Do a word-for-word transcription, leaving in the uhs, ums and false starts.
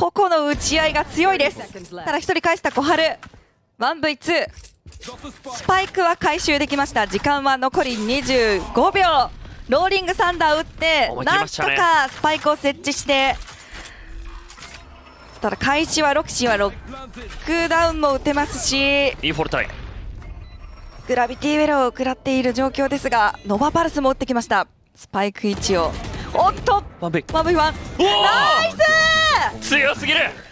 個々の打ち合いが強いです。ただひとり返した小春。 ワンブイツー スパイクは回収できました。時間は残りにじゅうごびょう。ローリングサンダー打ってなんとかスパイクを設置して、ただ開始はロキシーはロックダウンも打てますし、 インフォルタイグラビティウェルを食らっている状況ですが、ノバパルスも打ってきました。スパイク位置を、おっとワンブイワンブイワン、ナイス強すぎる。